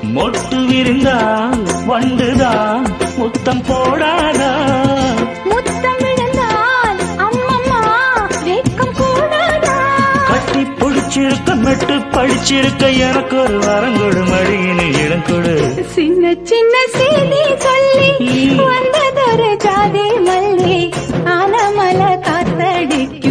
மொட்டு விரிந்தால் வண்டுதான் முத்தம் போடாதா? முத்தம் விழுந்தால் அம்மம்மா வெட்கம் கூடாதா? கட்டி பிடிச்சிருக்க மெட்டு படிச்சிருக்க எனக்கு ஒரு வரங்கொடு மடியினு இடங்கொடு. சின்ன சின்ன செய்தி சொல்லி வந்ததொரு ஜாதி மல்லி ஆனமல காத்தடிக்க